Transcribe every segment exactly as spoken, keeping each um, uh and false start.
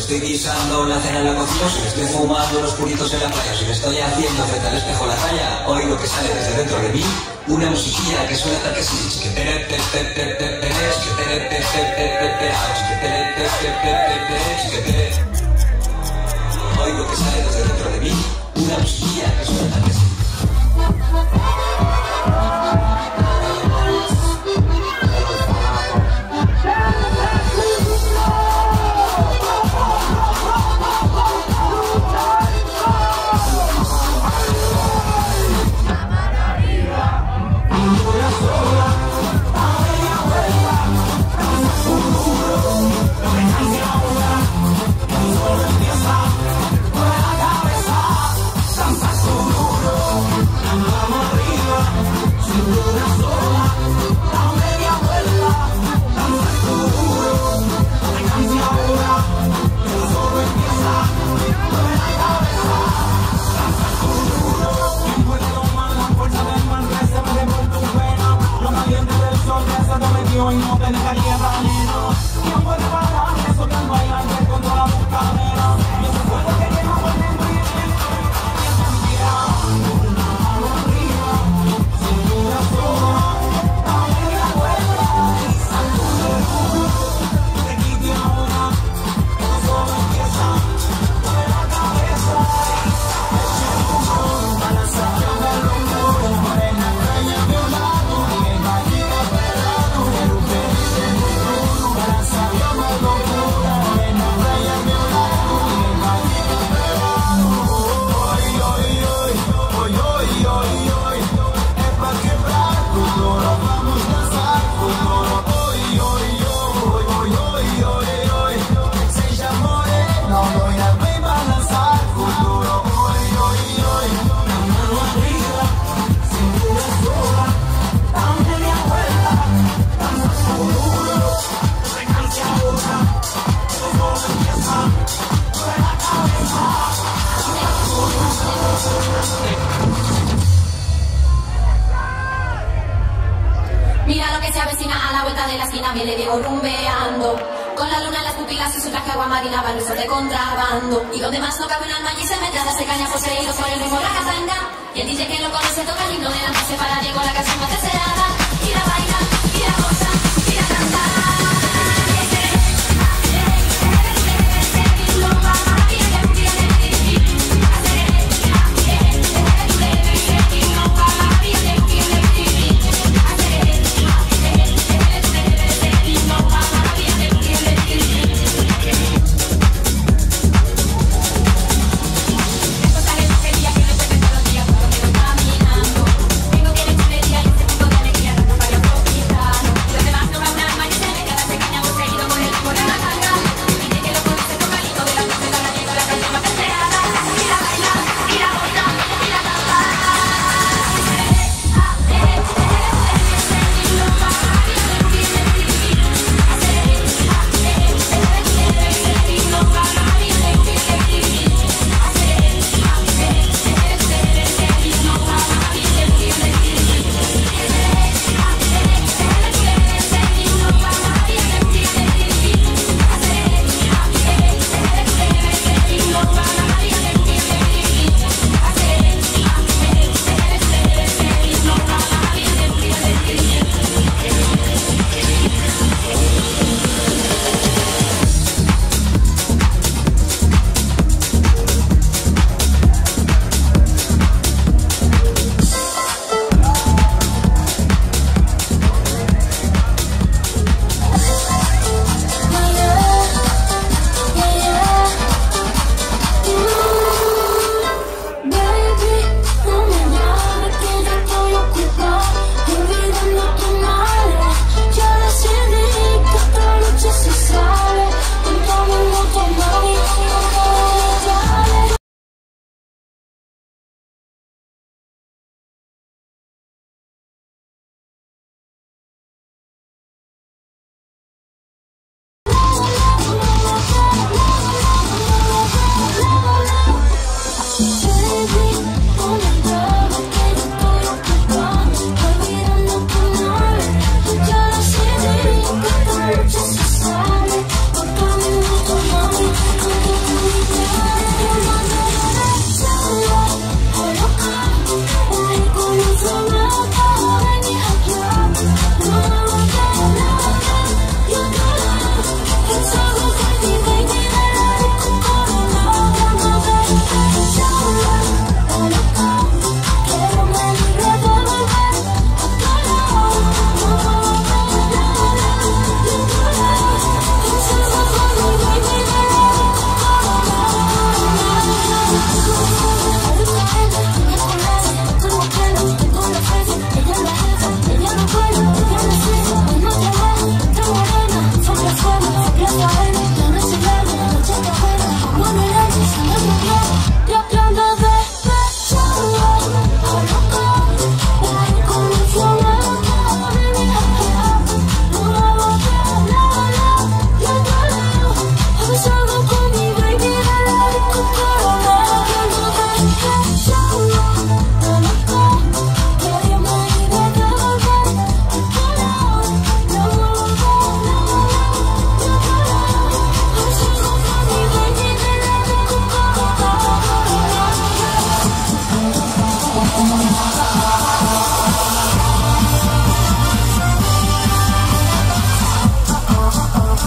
estoy guisando la cena en la cocina, si me estoy fumando los puritos en la playa, si me estoy haciendo frente al espejo la raya, oigo que sale desde dentro de mí una musiquilla que suena tal que así. Chiquetere, pe, pe, pe, pe, pe, chiquetere, pe, pe, pe, pe, pe, ah, chiquetere, pe, pe, pe, pe, pe, chiquetere. Oigo que sale desde dentro de mí una musiquilla que suena tal que así. Y no te dejaría veneno. ¿Quién puede parar eso que ando bailando con toda la boca nena? Y ese fuego que lleva por dentro y dentro. Y esa mirada, una mano arriba, cintura sola, la media vuelta y sacude duro. Te quite ahora, esto solo empieza. Mueve la cabeza, eche humo, balanzando de locura, morena, extraña a mi lado, y el valle pelado. Mira lo que se avecina a la vuelta de la esquina, viene Diego rumbeando. Con la luna en las pupilas y su traje agua marina va nuestro de contrabando. Y donde más no cabe un alma allí se mete a darse caña poseídos por el ritmo de la gazanga. Y el D J que lo conoce toca el himno de la noche para Diego la canción más deseada. Y la baila, y la goza, y la canta. Tengo que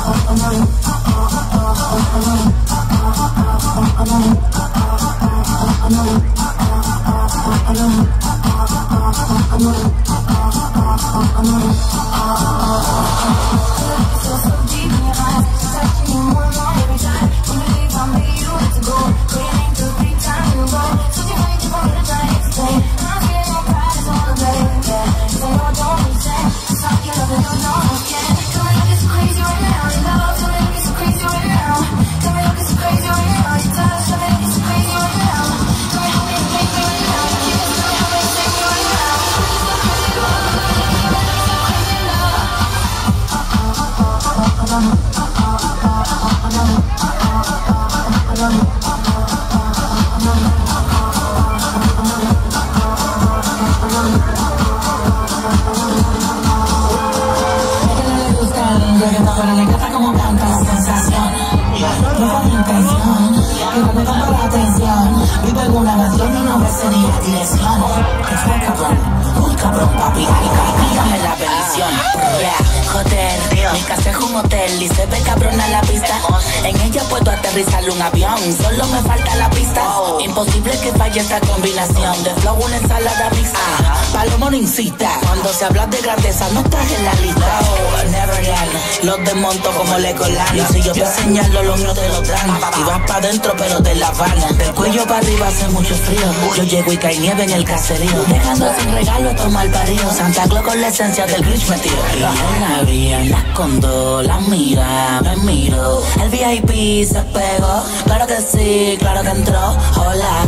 Pero le encanta como canta la sensación. No fue mi intención, pero me llama la atención. Vivo en una mansión y no me sé ni la dirección. Está cabrón, muy cabrón, papi. Dígame la bendición. Yeah, hotel, mi casa es un hotel y se ve cabrona la pista. En ella puedo aterrizar un avión, solo me falta la pista. Imposible que falle esta combinación de flow, una ensalada mixta. Palomo no incita, cuando se habla de grandeza no estás en la lista. Oh, Neverland, los desmonto como Legoland. Y si yo te señalo, los míos te lo dan. Y vas pa' dentro pero de La Habana. Del cuello para arriba hace mucho frío. Yo llego y cae nieve en el caserío, dejando sin regalo estos malparidos. Santa Claus con la esencia del Grinch metido. Y en la vía, la escondo, la mira, me miro. El V I P se pegó, claro que sí, claro que entró. Hola,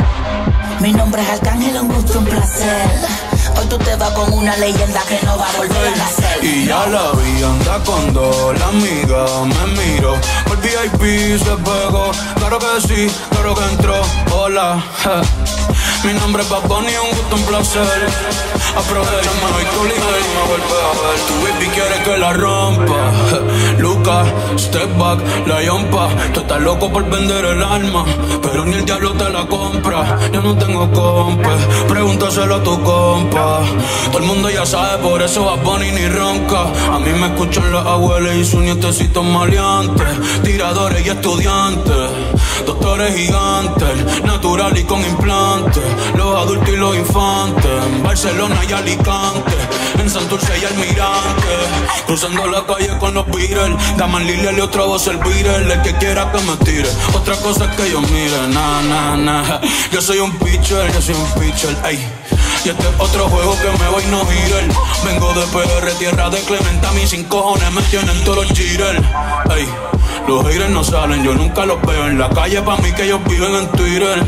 mi nombre es Arcángel, un gusto, un placer. Hoy tú te vas con una leyenda que no va a volver a nacer. Y ya la vi, anda con dos, la amiga me miró. El V I P se pegó, claro que sí, claro que entró. Hola, ja. Mi nombre es Bad Bunny, un gusto, un placer. Aprovechame hoy tu líder y me vuelve a ver. Tu baby quiere que la rompa. Lucas, step back, la yompa. Tú estás loco por vender el alma, pero ni el diablo te la compra. Yo no tengo compa, pregúntaselo a tu compa. Todo el mundo ya sabe, por eso Bad Bunny ni ronca. A mí me escuchan las abuelas y sus nietecitos maleantes. Tiradores y estudiantes, doctores gigantes, natural y con implantes. Los adultos y los infantes, en Barcelona y Alicante, en Santurce y Almirante. Cruzando la calle con los Beatles, Daman Lilial y otra voz el Beatle. El que quiera que me tire, otra cosa es que yo mire. Nah, nah, nah, yo soy un pitcher, yo soy un pitcher, ey. Y este es otro juego que me voy no girar. Vengo de P R, tierra de Clementa. Mis sin cojones me tienen todos los jitters. Ey, los haters no salen, yo nunca los veo en la calle. Pa' mí que ellos viven en Twitter.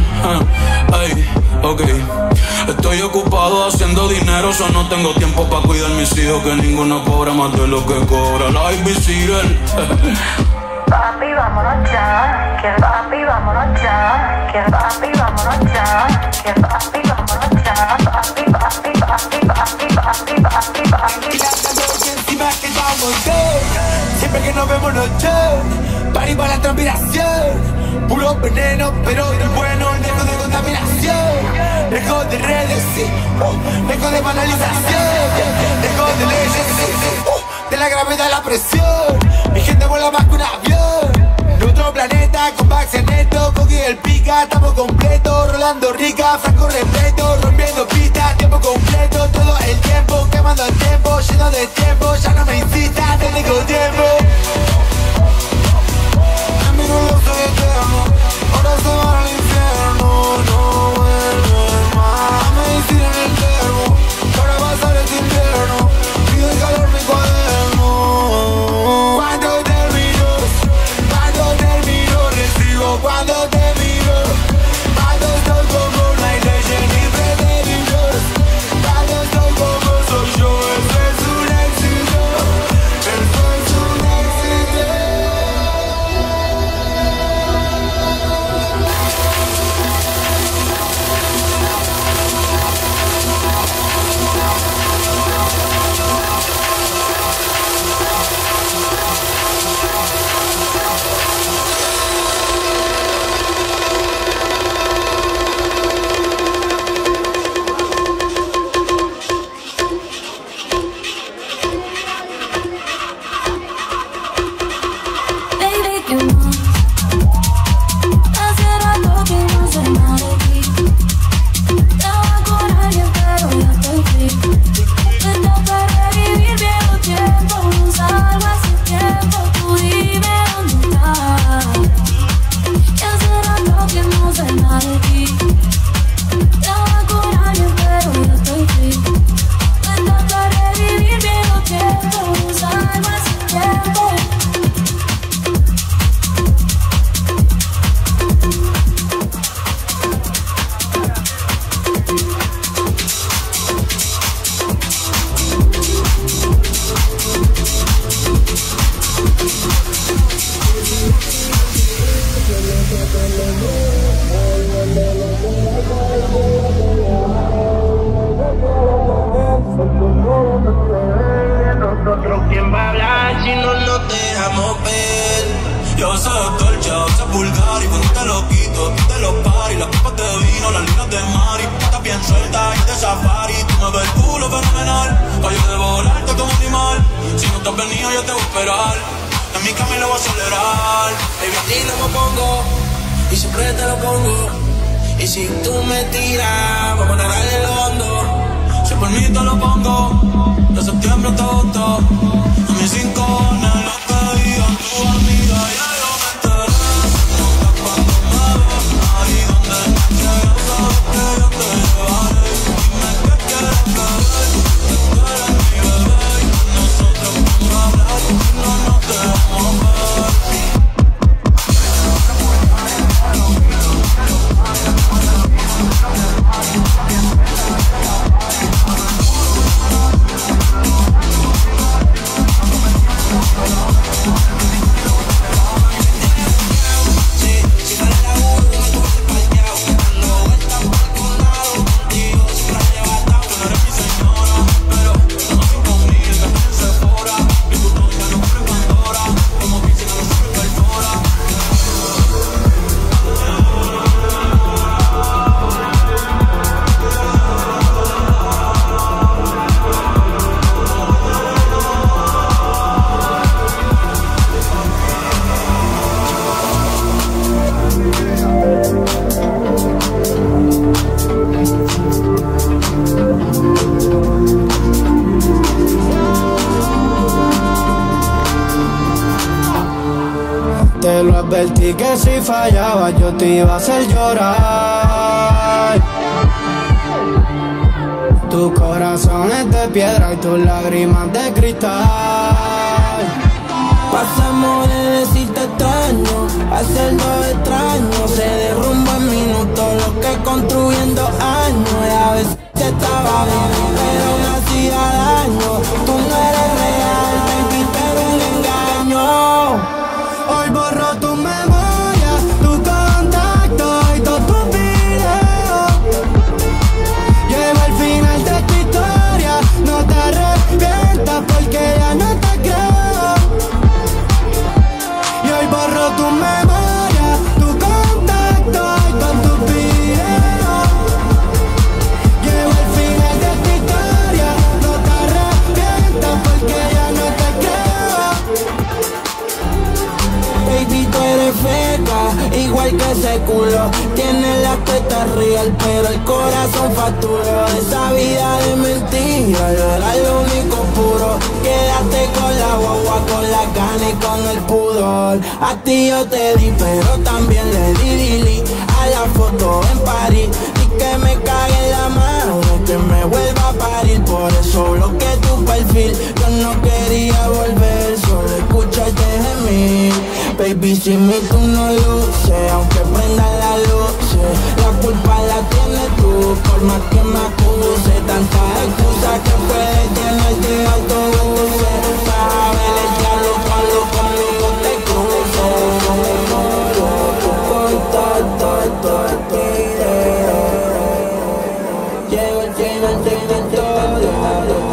Ey, ok. Estoy ocupado haciendo dinero, so no tengo tiempo pa' cuidar mis hijos. Que ninguno cobra más de lo que cobra la invisible. Papi, vámonos ya, que papi, vámonos ya, que papi, vámonos ya, que papi, vámonos ya, papi, papi, papi, papi, papi, papi, papi. Encima que vamos a siempre que nos vemos noche, party para la transpiración, puro veneno, pero del bueno, lejos de contaminación, lejos de redes, sí, uh, lejos de banalización, lejos de leyes, sí, uh, de la gravedad, la presión. Mi gente vuela más que un avión, de otro planeta, con Bax en neto, Coqui el pica, estamos completos, Rolando Rica, Franco repleto, rompiendo pistas, tiempo completo, todo el tiempo, quemando el tiempo, lleno de tiempo, ya no me insistas, no tengo tiempo. Amigo, yo soy eterno, ahora se van al infierno, no vuelven más. Medicina en el termo, para pasar este invierno, pido el calor mi cuaderno. Cuando termino, cuando termino, recibo cuando te miro. Cuando estoy como no hay leyes ni preteridos. Cuando estoy como soy yo, eso es un éxito. Eso es un éxito. Que a veces es dolce, a veces es vulgar. Y cuando te lo quito, tú te lo paris. Las copas de vino, las líneas de mari. Estás bien suelta y de safari. Tú me ves el culo fenomenal, pa' yo devorarte como animal. Si no te has venido yo te voy a esperar. En mi cama lo voy a acelerar. Baby, a ti no me pongo y siempre te lo pongo. Y si tú me tiras, vamos a nadar en lo hondo. Si por mí te lo pongo, de septiembre hasta agosto. A mis cinco años lo que digan tu amiga, ya yo me enteré. Nunca cuando me ves, ahí donde me quieras, sabes que yo te llevaré. Dime qué quieres querer, que tú eres mi bebé. Y con nosotros vamos a hablar, y no nos dejamos ver. Te lo advertí que si fallaba yo te iba a hacer llorar. Tu corazón es de piedra y tus lágrimas de cristal. Pasamos de decirte extraño a hacerlo extraño. Se derrumba en minutos lo que construyendo años. Y a veces te estaba bien, pero me hacía daño. Tú no eres real, baby, pero un engaño. Hoy borro tu memoria, tu contacto y todos tus videos. Llego al final de tu historia, no te arrepientas porque ya no te creo. Y hoy borro tu memoria, tu contacto y todos tus videos. Llego al final de tu historia, no te arrepientas porque ya no te creo. Baby, tú eres feca, igual que ese culo. Tienes la teta real, pero el corazón facturó. Esa vida de mentira, yo era lo único puro. Quédate con la guagua, con la gana y con el pudor. A ti yo te di, pero también le di Lili a la foto en París. Y que me cague en la mano, que me vuelva a parir. Por eso bloqueé tu perfil, yo no quería volver, solo escucharte gemir. Baby, sin mí tú no luces, aunque prendan las luces. La culpa la tienes tú, por más que me acuse. Tantas excusas que puedes tener de autobuses. Vas a ver el diablo cuando conmigo te cruces. Llego el lleno de todo.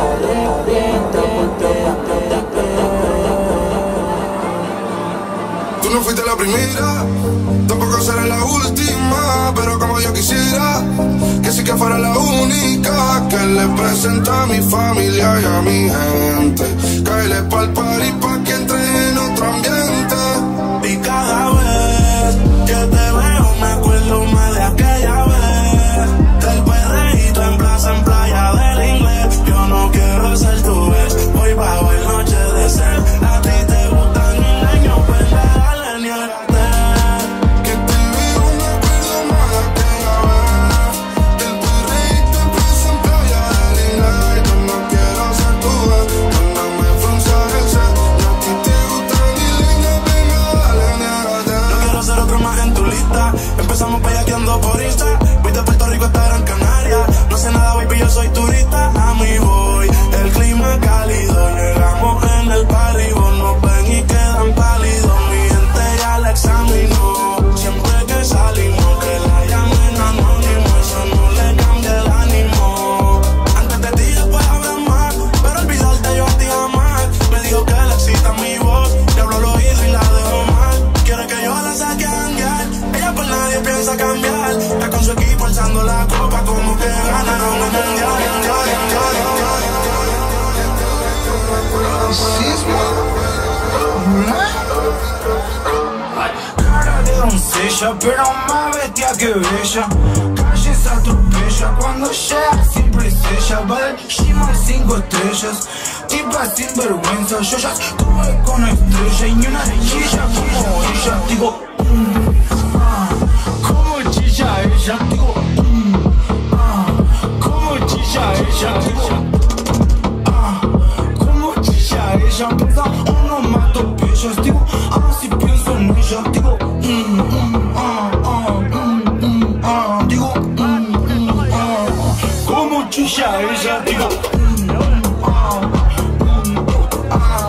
Tú no fuiste la primera, tampoco será la última, pero como yo quisiera que sí que fuera la única que le presenta a mi familia y a mi gente. Cáele pa'l party pa' que entre en otro ambiente. Y cada vez que te veo me acuerdo más de aquella vez. Del perreíto en plaza, en playa del inglés. Yo no quiero ser tu vez, voy pa' ver noche de ser. A ti te gustan mil años, pues dale, niégate. Que te veo me acuerdo más de aquella vez. Del perreíto en plaza, en playa del inglés. Yo no quiero ser tu vez, cuando me frunza el ser. Y a ti te gustan mil años, venga, dale, niégate. No quiero ser otro más en tu lista. Empezamos bellaqueando por Insta. Voy de Puerto Rico hasta Gran Canaria. No sé nada, baby, yo soy turista. A mí voy, el clima cálido. Llegamos en el party, vos nos ven y quedan pálidos. Mi gente ya la examinó. Siempre que salimos, que la llamen anónimo. Eso no le cambia el ánimo. Antes de ti después habrá más, pero olvidarte yo a ti jamás. Me dijo que le excita mi voz, le hablo al oído y la dejo mal. ella, pero más bestia que bella. Calles atropella, cuando llega siempre es ella. Va del gym a cinco estrellas, tipa sin vergüenza. Yo ya estuve con estrella y ni una chilla como ella. Digo, mm, ah, como chilla ella. Digo, mm, ah, como chilla ella. Digo, ah, como chilla ella. Pesa uno más dos bellas. Digo, ah, si pienso en ella. Digo, mm, mm, ah, ah, mm, mm, ah. Digo, mm, mm, ah, como chilla ella. Digo, mm, ah, mm, ah,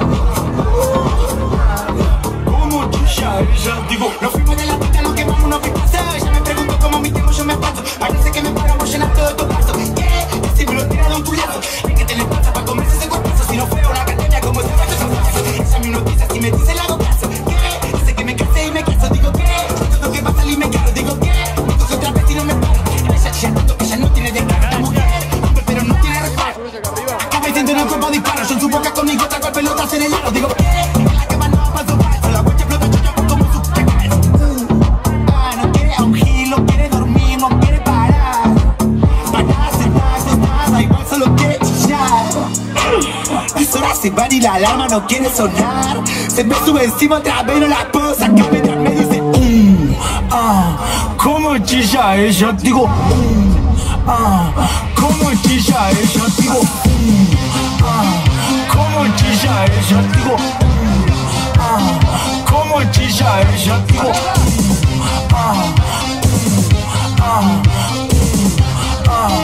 como chilla ella. Digo, nos fuimos de la pista, nos quemamos unos pipazos. Ella me preguntó cómo mi tiempo yo me paso. Parece que me paramos llenar todo tu paso. ¿Qué? Si me lo tiraron un culazo. Hay que tener pasta para comerse ese cuerpazo. Si no fuera una academia como se va a hacer. Ella me noticia si me dice le hago caso. ¿Qué? Dice que me casé y me caso. Digo, ¿qué? Todo que va a salir me caro. Digo, ¿qué? Me coge otra vez y no me paro. Ella ya tanto que ella no tiene descaro. La mujer, hombre, pero no tiene reparo. Acaba y siente en el cuerpo disparo. Yo en su boca conmigo trago el pelotas en el aro. Digo, ¿qué? En la cama no paso paso. La huecha explota yo yo como su cabeza. Ah, no quiere a un gil, no quiere dormir, no quiere parar. Para sentarse, sentada, igual solo quiere chillar. Las horas se van y la alarma no quiere sonar. Se me sube encima otra vez, no la puedo sacar mientras me dice mm, ah, como chilla ella. Digo, mm, ah, como chilla ella. Digo, mm, ah, como chilla ella. Digo, mm, ah, como chilla ella. Digo, mm, ah, mm, ah, mm, ah.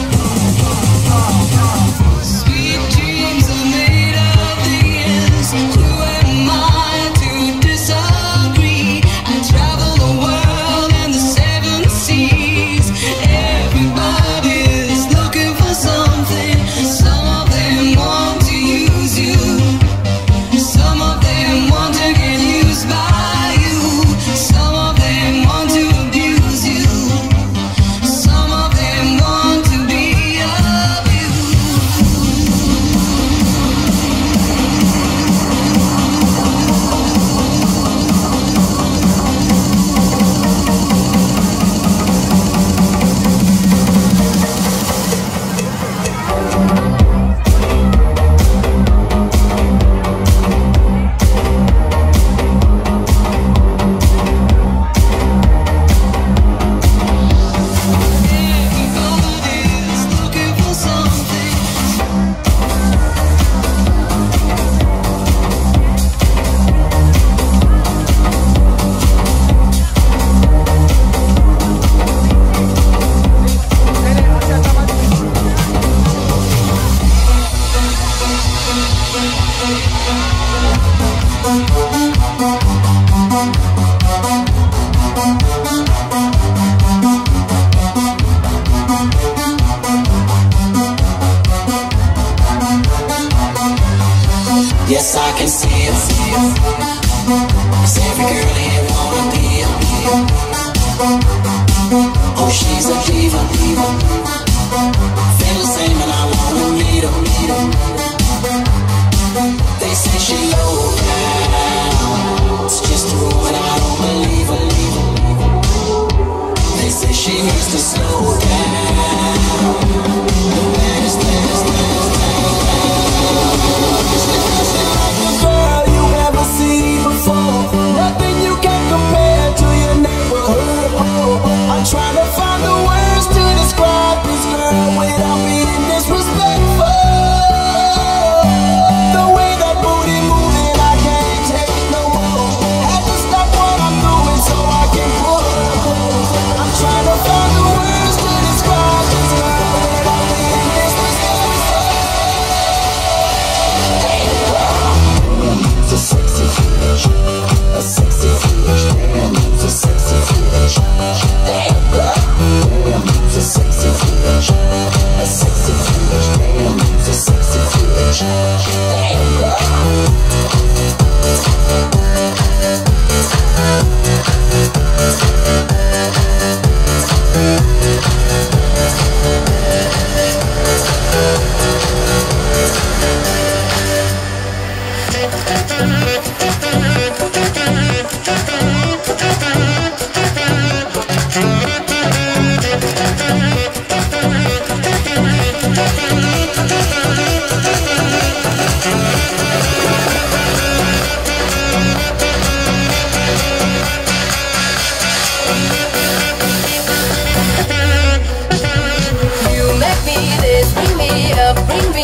Sweet dreams are made of these. Who am I to disagree? I travel the world and the seven seas. Everybody's looking for something. Some of them want to use you. Some of them want to get used by you. Some of them want to abuse you. Some of them want to be of you. Everybody's looking for something. Yes, I can see it. Cause every girl here wanna be a oh, she's a diva, diva. Feel the same and I wanna meet her, meet her. They say she low down. It's just a rumor and I don't believe her, believe her. They say she needs to slow down. The baddest, baddest, baddest, Girl you ever seen before. Nothing you can compare to your neighborhood. I'm trying to find the words to describe this girl without being disrespectful. The way that booty moving, I can't take no more. Had to stop what I'm doing so I can pull her close. I'm trying to find the words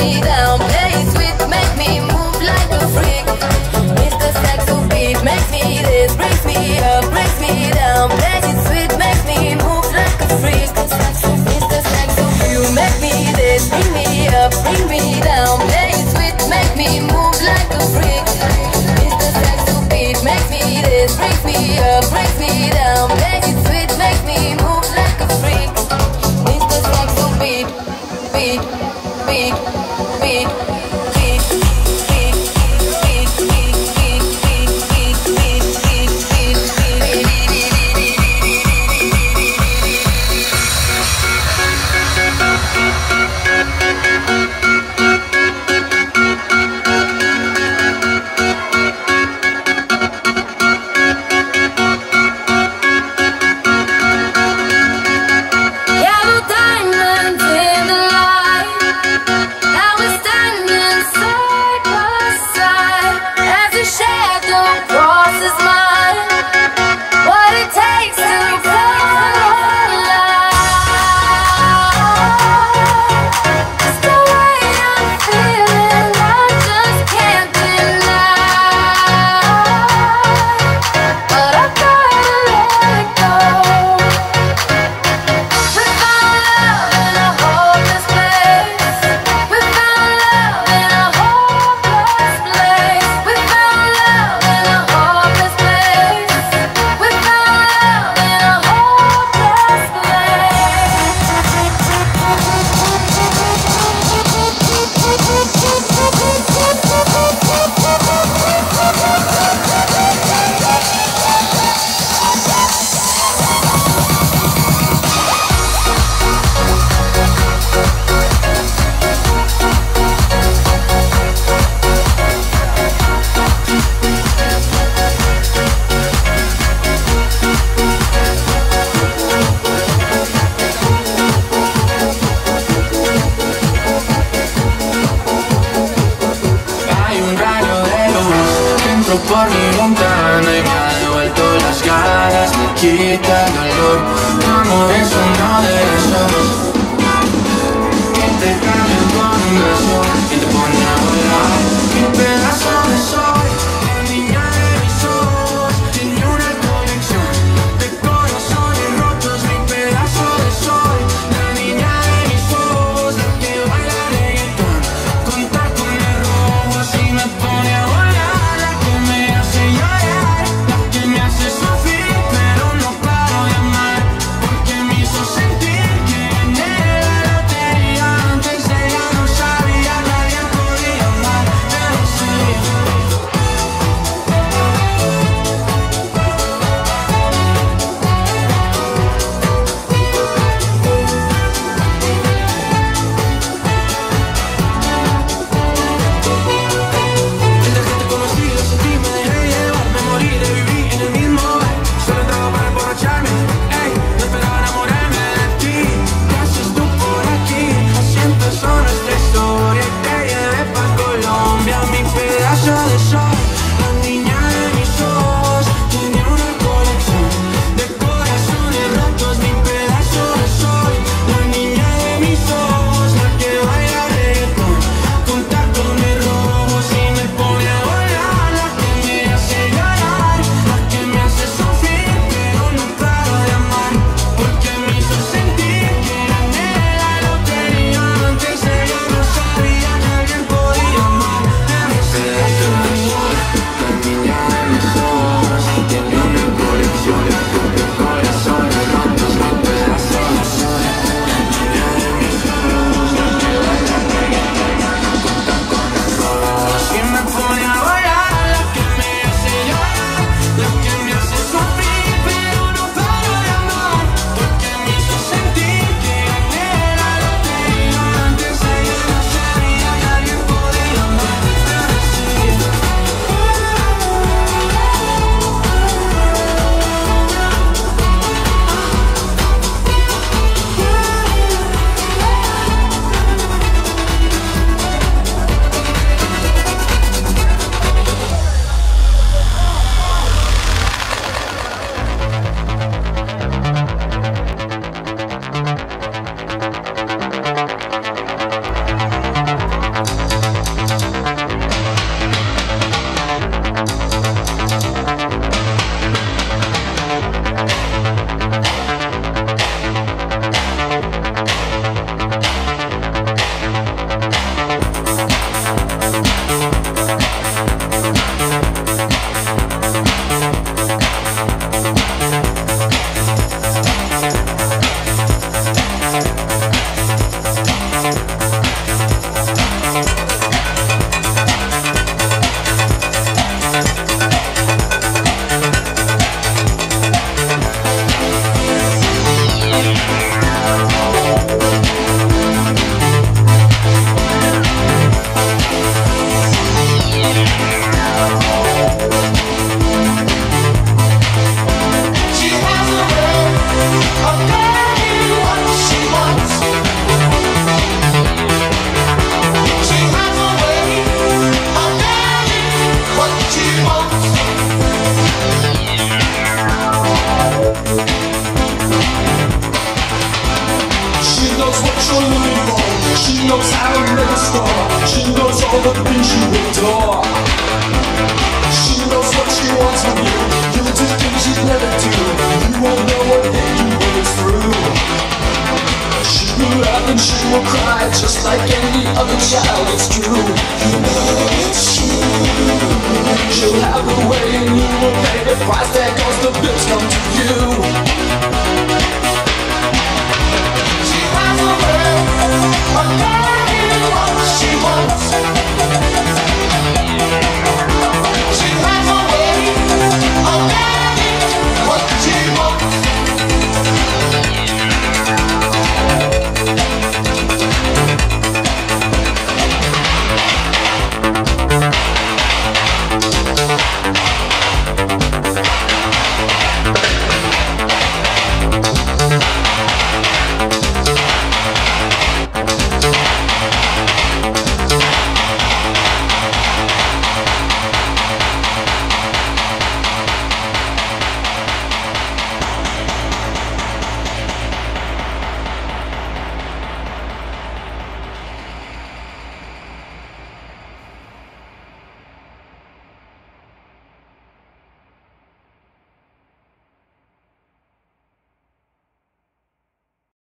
me down. Play it sweet, make me move like a freak. Mister Sexo Beat makes me this, brings me up, brings me down. Play it sweet, makes me move like a freak. Mister Sexo You make me this, bring me up, bring me down. Play it sweet, make me move like a freak. Mister Sexo Beat makes me this, brings me up, brings me down. Play it sweet, make me move like a freak. Mister Sexo Beat, beat, beat, beat, beat, beat, beat, beat, beat, beat, beat, beat, beat, Yellow diamonds in the light. Now we're standing side by side as a shadow crosses mine. What it takes to come alive. It's the way I'm feeling, I just can't deny. But I gotta let it go. We found love in a hopeless place. We found love in a hopeless place. We found love in a hopeless place. We found love in a hopeless Hay un rayo de luz que entró por mi ventana y me ha devuelto las ganas, me quita el dolor. Tu amor es uno de esos que te cambia con un beso y te pone a volar. Mi pedazo de sol, la niña de mis ojos, tiene una colección de corazones rotos. Mi pedazo de sol, la niña de mis ojos, la que baila reggaetón con tacones rojos y me pone a volar. La que me hace llorar, la que me hace sufrir, pero no para. all the things you adore. She knows what she wants from you. You'll do things you'd never do. You won't know what hit you when it's through. She will laugh and she will cry, just like any other child. It's true. You know it's true. She'll have her way and you will pay the price. There goes the bills come to you. She has a way of getting what she wants.